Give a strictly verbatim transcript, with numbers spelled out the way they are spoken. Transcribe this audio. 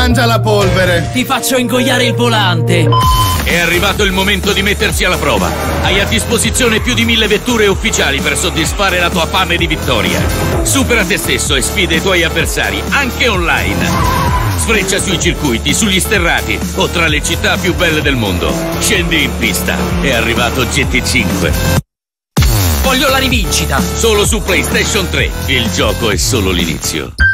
mangia la polvere. Ti faccio ingoiare il volante. È arrivato il momento di mettersi alla prova. Hai a disposizione più di mille vetture ufficiali per soddisfare la tua fame di vittoria. Supera te stesso e sfida i tuoi avversari, anche online. Sfreccia sui circuiti, sugli sterrati o tra le città più belle del mondo. Scendi in pista. È arrivato G T cinque. Voglio la rivincita. Solo su PlayStation tre. Il gioco è solo l'inizio.